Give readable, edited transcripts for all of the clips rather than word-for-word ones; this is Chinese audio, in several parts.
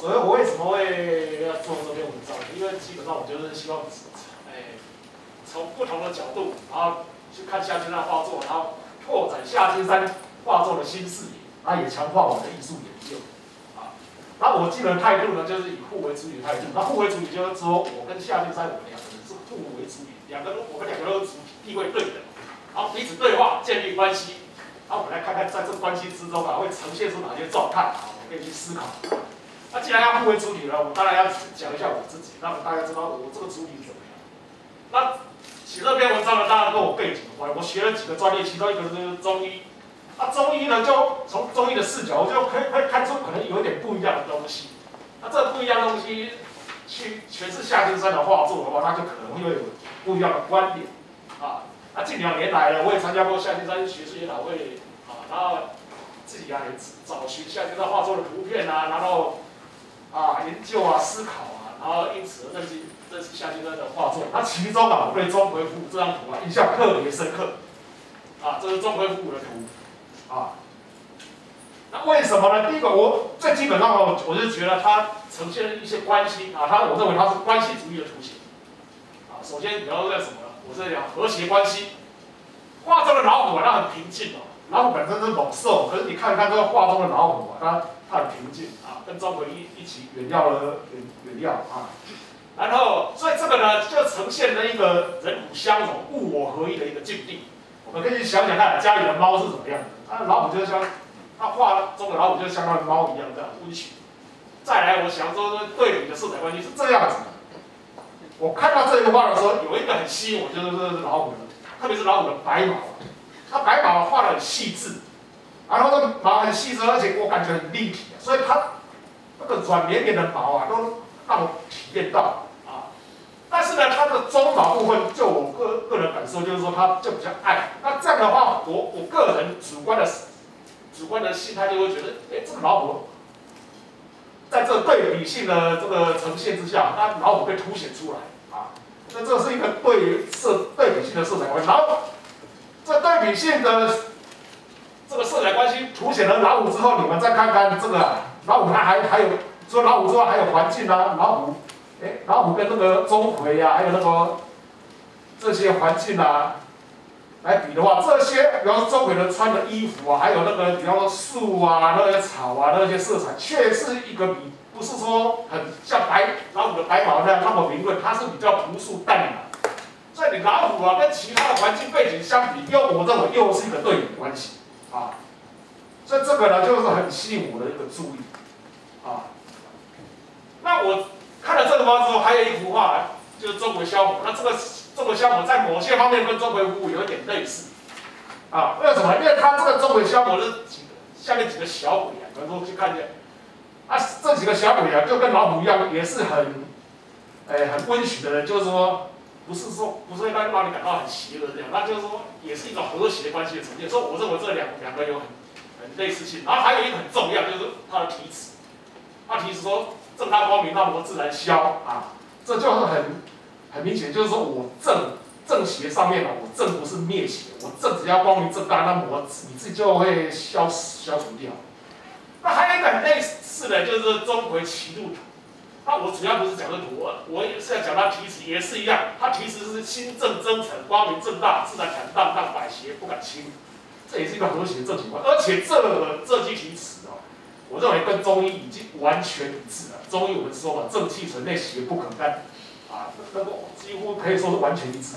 所以我为什么会要做这篇文章？因为基本上我就是希望，从不同的角度，然后去看夏金山画作，然后拓展夏金山画作的新视野，然后也强化我的艺术研究。啊，然后我基本的态度呢，就是以互为主体的态度。那互为主体就是说我跟夏金山我们两个人是互为主体，我们两个都是主体，地位对等，然后彼此对话，建立关系。然后我们来看看在这关系之中啊，会呈现出哪些状态啊？我可以去思考。那既然要互为主体呢，我当然要讲一下我自己，让大家知道我这个主体是怎么样。那写这篇文章呢，当然跟我背景有关。我学了几个专业，其中一个就是中医。那中医呢，就从中医的视角，我就可以看出可能有一点不一样的东西。那这不一样的东西去诠释夏金山的画作的话，它就可能会有不一样的观点啊。那近2年来呢，我也参加过夏金山学术研讨会啊，然后自己也找寻夏金山画作的图片啊，然后研究啊、思考啊，然后因此认识夏金山的画作。那其中啊，我对钟馗伏这张图啊印象特别深刻啊，这是钟馗伏的图啊。那为什么呢？第一个，我最基本上我就觉得它呈现了一些关系啊，我认为它是关系主义的图形啊。首先，比方说什么？我是讲和谐关系。画中的老虎啊，它很平静哦。老虎本身是猛兽，可是你看看这个画中的老虎啊，它很平静啊，跟钟馗一起远眺啊。然后，所以这个呢，就呈现了一个人虎相融、物我合一的一个境地。我们可以去想想看，家里的猫是怎么样的？老虎就像它画中的老虎就像那猫一样这样温驯。再来，我想说对比的色彩关系是这样子的。我看到这幅画的时候，有一个很吸引我，就是老虎的，特别是老虎的白毛。它白毛画得很细致，然后这毛很细致，而且我感觉很立体，所以它那个软绵绵的毛啊，都让我体验到啊。但是呢，它的中毛部分，就我个人感受，就是说它就比较暗。那这样的话，我个人主观的心态就会觉得，这个老虎在这对比性的这个呈现之下，那老虎被凸显出来啊。那这是一个对比性的色彩关系，然后这对比性的这个色彩关系凸显了老虎之后，你们再看看这个老虎，它还有说老虎之外还有环境啊，老虎跟那个钟馗啊，还有那个这些环境啊来比的话，这些比方说钟馗的穿的衣服啊，还有那个比方说树啊、那些草啊那些色彩，却是一个不是说很像老虎的白毛那么明润，它是比较朴素淡雅。所以你老虎啊跟其他的环境背景相比，我认为又是一个对比关系啊。所以这个呢，就是很吸引我的一个注意啊。那我看了这个画之后，还有一幅画，就是钟馗消火。那这个钟馗消火在某些方面跟钟馗伏虎有一点类似啊。为什么？因为它这个钟馗消火是下面几个小鬼啊，有时候去看见啊，这几个小鬼啊，就跟老虎一样，也是很温驯的人，就是说。不是会让你感到很邪恶这样，那就是说也是一种和谐关系的呈现。所以我认为这两个有很类似性。然后还有一个很重要，就是它的题词。它题词说“正大光明，那么自然消”啊，这就是很明显，就是说我正邪上面呢，我正不是灭邪，我正只要光明正大，那么你自己就会消除掉。那还有一个很类似的，就是钟馗骑鹿图。那我主要不是讲这图，我也是要讲它题词也是一样，它题词是心正真诚、光明正大、自然坦荡，让百邪不敢侵。这也是一个和谐的正情观，而且这句题词哦，我认为跟中医已经完全一致了。中医我们说嘛，正气存内，邪不可干，啊，那个几乎可以说是完全一致的。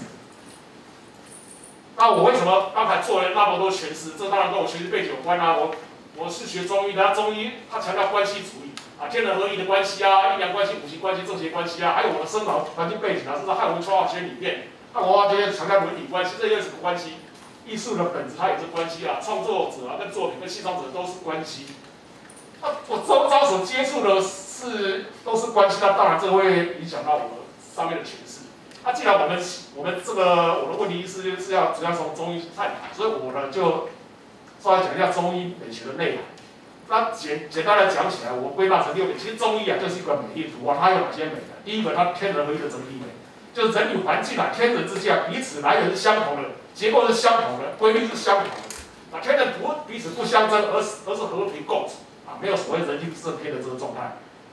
那我为什么刚才做了那么多诠释？这当然跟我学习背景有关啊。我是学中医的，中医它强调关系主义。天人合一的关系啊，阴阳关系、五行关系、正邪关系啊，还有我的生长环境背景啊，甚至汉文创化学里面，汉文化学强调伦理关系，这又是什么关系？艺术的本质它也是关系啊，创作者啊跟作品跟欣赏者都是关系。我周遭所接触的都是关系，那当然这会影响到我上面的诠释。既然我们这个我的问题是要主要从中医探讨，所以我呢就稍微讲一下中医美学的内涵。那简单的讲起来，我归纳成6点。其实中医啊就是一个美丽图啊，它有哪些美呢？第一个，它天人合一的整体美，就是人与环境啊，天人之间彼此来源是相同的，结构是相同的，规律是相同的。天人彼此不相争，而是和平共处啊，没有所谓人定胜天的这个状态。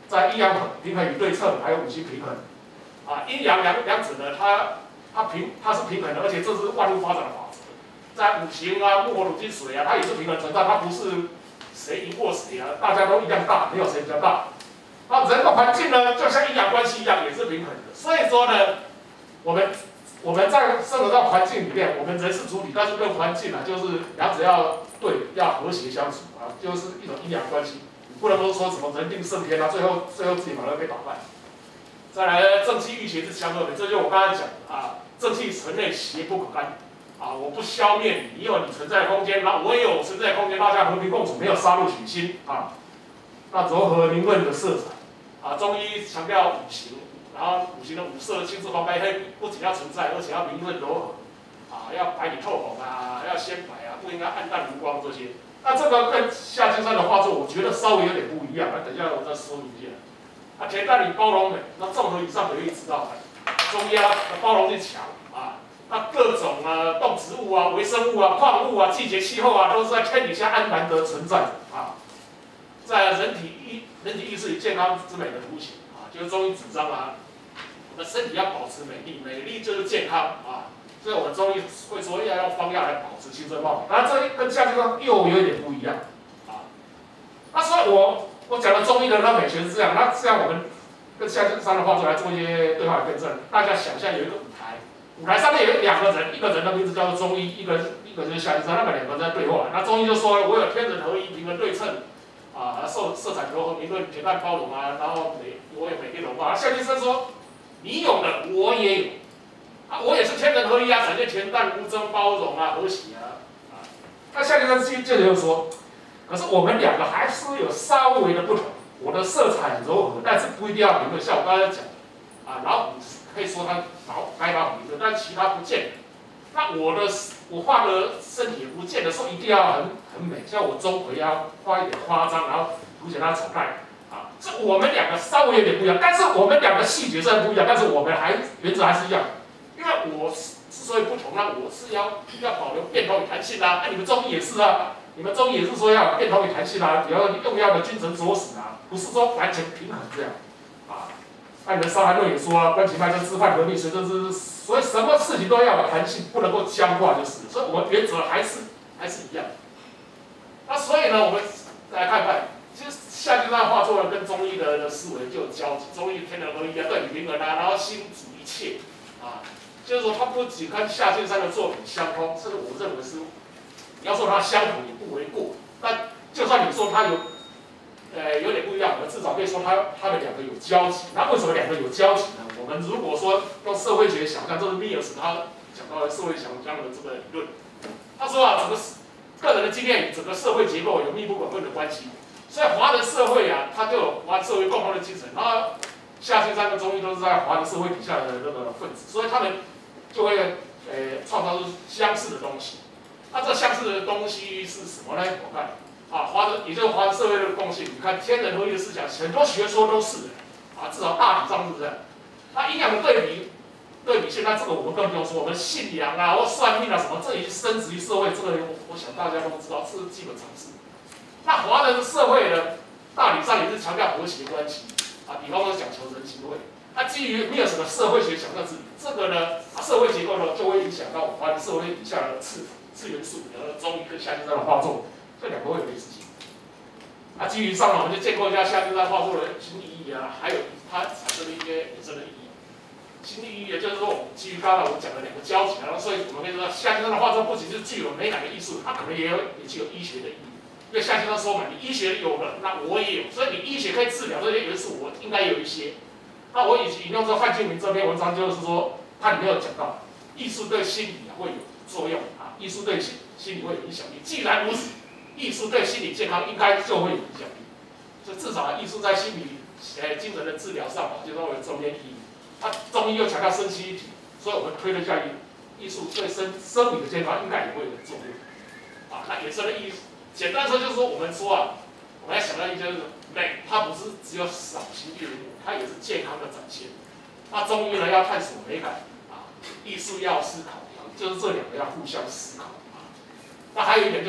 在阴阳平衡与对称，还有五行平衡。啊，阴阳两者呢，它是平衡的，而且这是万物发展的法则。在五行啊，木火土金水啊，它也是平衡存在，它不是谁赢过谁啊，大家都一样大，没有谁比较大。那人的环境呢，就像阴阳关系一样，也是平衡的。所以说呢，我们在生活在环境里面，我们人是主体，但是跟环境啊，就是两者要对，要和谐相处啊，就是一种阴阳关系。你不能够说什么人定胜天啊，最后自己反而被打败。再来呢，正气与邪是相合的，这就是我刚才讲的啊，正气存内，邪不可干。啊，我不消灭你，你有你存在的空间，那我也有存在的空间，大家和平共处，没有杀戮取心啊。那柔和明润的色彩啊，中医强调五行，然后五行的五色青赤黄白黑不仅要存在，而且要明润柔和啊，要白里透红啊，要鲜白啊，不应该暗淡无光这些。那这个跟夏金山的画作，我觉得稍微有点不一样。那等一下我再说明一下。啊，恬淡里包容美，那综合以上可以知道，中医啊包容性强啊。那各种动植物啊、微生物啊、矿物啊、季节气候啊，都是在天底下安然的存在着啊。在人体意识与健康之美的图形啊，就是中医主张啊，我们身体要保持美丽，美丽就是健康啊。所以我们中医会说要用方药来保持青春貌美，当然这跟夏金山又有一点不一样啊。那所以我讲的中医的那美学是这样，那这样我们跟夏金山的画作来做一些对话的辩证。大家想象有一个舞台。舞台上面有两个人，一个人的名字叫做中医，一个就是夏金山，那么两个人在对话。那中医就说我有天人合一、平衡对称，啊，色彩柔和、明润、恬淡包容啊，然后我有美丽融化。夏金山说你有的我也有，啊，我也是天人合一啊，展现恬淡无争、包容啊、和谐啊，啊。那夏金山接着又说，可是我们两个还是有稍微的不同。我的色彩柔和，但是不一定要明润，像我刚才讲的，啊，老虎可以说它该老虎明润，但其他不见得。那我画的身体也不见得说一定要很美，像我钟馗要画一点夸张，然后凸显它的丑态啊。这我们两个稍微有点不一样，但是我们两个细节虽然不一样，但是我们原则还是一样。因为我之所以不同，那我是要保留变通与弹性啊。那你们中医也是啊，你们中医也是说要有变通与弹性啊，也要用药的君臣佐使啊，不是说完全平衡这样啊。按照《伤寒论》也说啊，关起脉针，知犯合并，随着之，所以什么事情都要有弹性，不能够僵化就是。所以我们原则还是一样。那所以呢，我们来看看，其实夏金山画作呢，跟中医的思维就有交集。中医天人合一啊，对比平衡啊，然后心主一切啊，就是说它不仅跟夏金山的作品相通，甚至我认为是，你要说它相同也不为过。但就算你说它有点不一样，我们至少可以说它们两个有交集。那为什么两个有交集呢？我们如果说用社会学想象，这是密尔斯他讲到的社会想象的这个理论。他说啊，整个个人的经验与整个社会结构有密不可分的关系。所以华人社会啊，它就有华人社会共同的精神。然后夏金山跟中医都是在华人社会底下的那个分子，所以他们就会创造出相似的东西。那这相似的东西是什么呢？我看。啊，也就是华人社会的共性。你看天人合一的思想，很多学说都是的，啊，至少大体上是这样。那阴阳的对比性，那这个我们更不用说，我们信仰啊或算命啊什么，这已经深植于社会，这个我想大家都知道，这是基本常识。那华人的社会呢，大体上也是强调和谐关系，啊，比方说讲求人情味。那基于密尔什的社会学想象治理，这个呢，社会结构呢就会影响到华人社会底下的次元素，比如说中医跟夏金山的画作。这两个会有类似性。啊，基于上呢，我们就建构一下夏金山画作的心理意义啊，还有它产生的一些衍生的意义。心理意义也就是说，我们基于刚才我们讲的两个交集，然后所以我们可以说，夏金山的画作不仅是具有美感的艺术，它可能也具有医学的意义。因为夏金山说嘛，你医学有了，那我也有，所以你医学可以治疗这些元素，我应该有一些。那我引用这范建明这篇文章，就是说，它里面有讲到，艺术对心理会有作用啊，艺术对心理会有影响力。既然如此，艺术对心理健康应该就会有影响力，所以至少艺术在心理精神的治疗上就认为有正面意义。它中医又强调身心一体，所以我们推论下艺术对生理的健康应该也会有作用。啊，那衍生的意义，简单说就是说，我们说啊，我们要想到一就是美，它不是只有赏心悦目，它也是健康的展现。那中医呢要探索美感啊，艺术要思考，就是这两个要互相思考啊。那还有一点就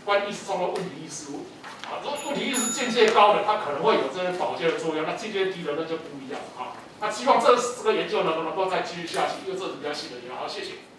观意识中的问题意识。啊，如果问题意识境界高的，它可能会有这些保健的作用；那境界低的那就不一样啊。那希望这个研究能够再继续下去，因为这是比较新的研究。好，谢谢。